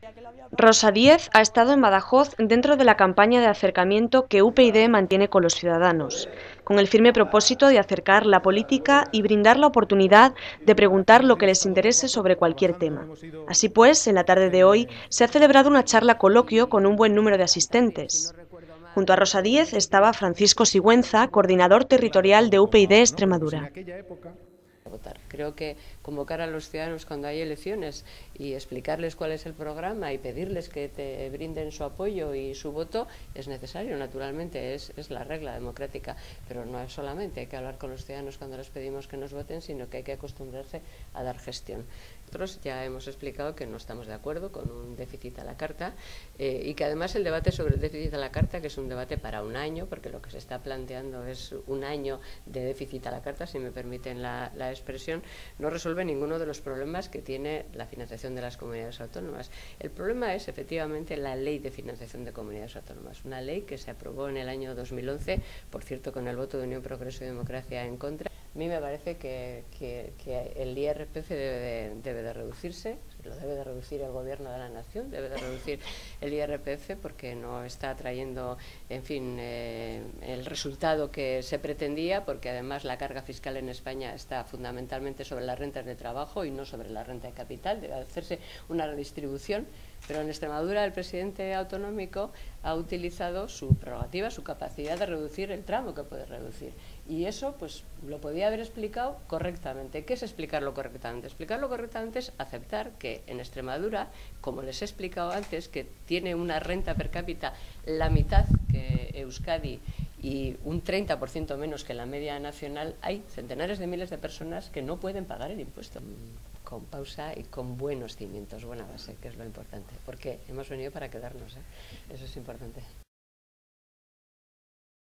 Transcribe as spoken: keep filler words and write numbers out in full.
Rosa Díez ha estado en Badajoz dentro de la campaña de acercamiento que U P YD mantiene con los ciudadanos, con el firme propósito de acercar la política y brindar la oportunidad de preguntar lo que les interese sobre cualquier tema. Así pues, en la tarde de hoy se ha celebrado una charla coloquio con un buen número de asistentes. Junto a Rosa Díez estaba Francisco Sigüenza, coordinador territorial de U P YD Extremadura. Votar. Creo que convocar a los ciudadanos cuando hay elecciones y explicarles cuál es el programa y pedirles que te brinden su apoyo y su voto es necesario, naturalmente, es, es la regla democrática, pero no es solamente hay que hablar con los ciudadanos cuando les pedimos que nos voten, sino que hay que acostumbrarse a dar gestión. Nosotros ya hemos explicado que no estamos de acuerdo con un déficit a la carta eh, y que además el debate sobre el déficit a la carta, que es un debate para un año, porque lo que se está planteando es un año de déficit a la carta, si me permiten la, la expresión, no resuelve ninguno de los problemas que tiene la financiación de las comunidades autónomas. El problema es efectivamente la ley de financiación de comunidades autónomas, una ley que se aprobó en el año dos mil once, por cierto con el voto de Unión Progreso y Democracia en contra. A mí me parece que, que, que el I R P F debe de, debe de reducirse, lo debe de reducir el Gobierno de la Nación, debe de reducir el I R P F porque no está trayendo, en fin, eh, el resultado que se pretendía, porque además la carga fiscal en España está fundamentalmente sobre las rentas de trabajo y no sobre la renta de capital, debe hacerse una redistribución. Pero en Extremadura el presidente autonómico ha utilizado su prerrogativa, su capacidad de reducir el tramo que puede reducir. Y eso pues lo podía haber explicado correctamente. ¿Qué es explicarlo correctamente? Explicarlo correctamente es aceptar que en Extremadura, como les he explicado antes, que tiene una renta per cápita la mitad que Euskadi y un treinta por ciento menos que la media nacional, hay centenares de miles de personas que no pueden pagar el impuesto. Con pausa y con buenos cimientos, buena base, que es lo importante, porque hemos venido para quedarnos, ¿eh? Eso es importante.